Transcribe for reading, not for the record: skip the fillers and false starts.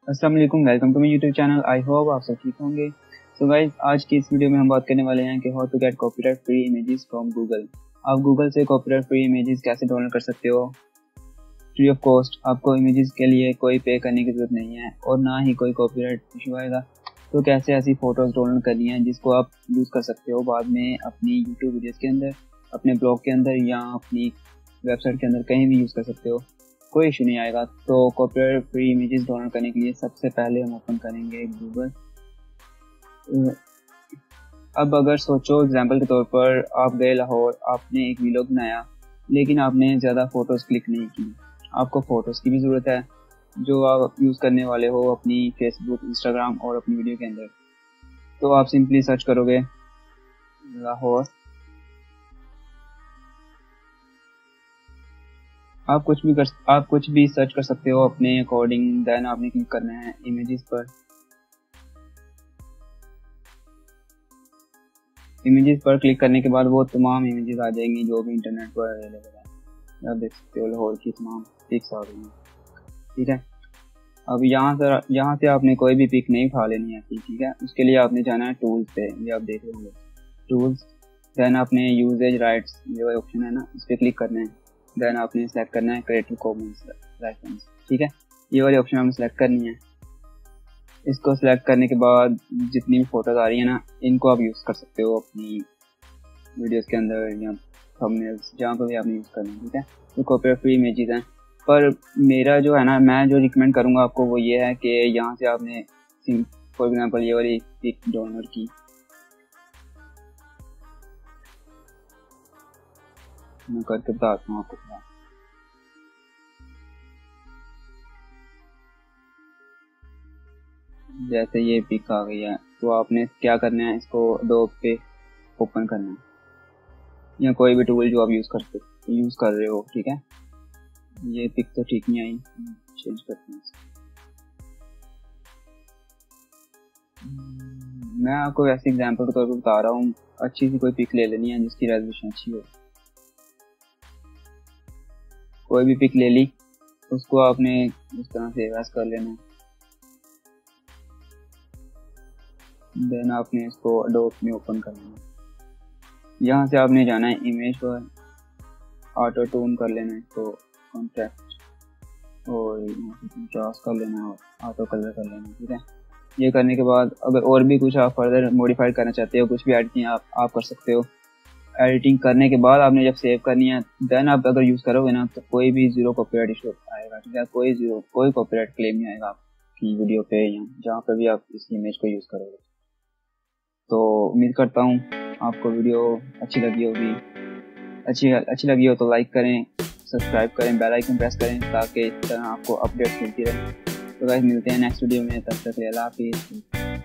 अस्सलाम वालेकुम, welcome to my YouTube channel. I hope आप सब ठीक होंगे। सो गाइस, आज की इस वीडियो में हम बात करने वाले हैं कि how to get copyright free images from Google. आप गूगल से कॉपीराइट फ्री इमेजेस कैसे डाउनलोड कर सकते हो फ्री ऑफ कॉस्ट। आपको इमेजेस के लिए कोई पे करने की ज़रूरत नहीं है और ना ही कोई कॉपीराइट इशू आएगा। तो कैसे ऐसी फ़ोटोज़ डाउनलोड करनी है जिसको आप यूज़ कर सकते हो बाद में अपनी यूट्यूब वीडियोज़ के अंदर, अपने ब्लॉग के अंदर या अपनी वेबसाइट के अंदर कहीं भी यूज़ कर सकते हो, कोई इशू नहीं आएगा। तो कॉपीराइट फ्री इमेजेस डाउनलोड करने के लिए सबसे पहले हम ओपन करेंगे गूगल। अब अगर सोचो एग्जांपल के तौर पर आप गए लाहौर, आपने एक वीलॉग बनाया लेकिन आपने ज़्यादा फ़ोटोज़ क्लिक नहीं की। आपको फ़ोटोज़ की भी ज़रूरत है जो आप यूज़ करने वाले हो अपनी फेसबुक, इंस्टाग्राम और अपनी वीडियो के अंदर। तो आप सिंपली सर्च करोगे लाहौर। आप कुछ भी सर्च कर सकते हो अपने अकॉर्डिंग। देन आपने क्लिक करना है इमेजेस पर। इमेजेस पर क्लिक करने के बाद वो तमाम इमेजेस आ जाएंगी जो भी इंटरनेट पर अवेलेबल है। आप देख सकते हो लाहौर की तमाम पिक्स आ रही हैं, ठीक है। अब यहाँ से आपने कोई भी पिक नहीं उठा लेनी है, ठीक है। उसके लिए आपने जाना है टूल्स पे, ये आप देख रहे होंगे टूल्स। देन आपने यूजेज राइट्स ये ऑप्शन है ना, इस पर क्लिक करना है। देन आपने सेलेक्ट करना है क्रिएटिव कॉमन्स लाइसेंस, ठीक है। ये वाली ऑप्शन आपने सेलेक्ट करनी है। इसको सेलेक्ट करने के बाद जितनी भी फोटोज आ रही है ना, इनको आप यूज़ कर सकते हो अपनी वीडियोस के अंदर या थंबनेल्स, जहाँ पर भी आपने यूज़ करना है, ठीक है। तो कॉपीराइट फ्री इमेजेस हैं, पर मेरा जो है ना, मैं जो रिकमेंड करूँगा आपको वो ये है कि यहाँ से आपने फॉर एग्जांपल ये वाली पिक डाउनलोड की, मैं करके बताता हूँ आपको। जैसे ये पिक आ गई है तो आपने क्या करना है, इसको एडोब पे ओपन करना है या कोई भी टूल जो आप यूज़ कर रहे हो, ठीक है। ये पिक तो ठीक नहीं आई, चेंज करते हैं। मैं आपको वैसे एग्जांपल के तौर पर बता रहा हूँ, अच्छी सी कोई पिक ले लेनी है जिसकी रेजोल्यूशन अच्छी हो। कोई भी पिक ले ली, उसको आपने इस तरह से एवरेज कर लेना है। देन आपने इसको एडोब में ओपन कर लेना है। यहाँ से आपने जाना है इमेज पर, ऑटो टून कर लेना है इसको, कॉन्ट्रास्ट और कंट्रास्ट कर लेना है और ऑटो कलर कर लेना है, ठीक है। ये करने के बाद अगर और भी कुछ आप फर्दर मॉडिफाइड करना चाहते हो, कुछ भी एडिटिंग आप कर सकते हो। एडिटिंग करने के बाद आपने जब सेव करनी है, देन आप अगर यूज़ करोगे ना तो कोई भी ज़ीरो कॉपीराइट इशू आएगा, ठीक है। कोई कॉपीराइट क्लेम नहीं आएगा आपकी वीडियो पे या जहाँ पर भी आप इस इमेज को यूज़ करोगे। तो उम्मीद करता हूँ आपको वीडियो अच्छी लगी होगी। अच्छी लगी हो तो लाइक करें, सब्सक्राइब करें, बेल आइकन प्रेस करें ताकि इस तरह आपको अपडेट्स मिलती रहे। तो गाइस, मिलते हैं नेक्स्ट वीडियो में, तब तक के लिए अल्लाह हाफिज़।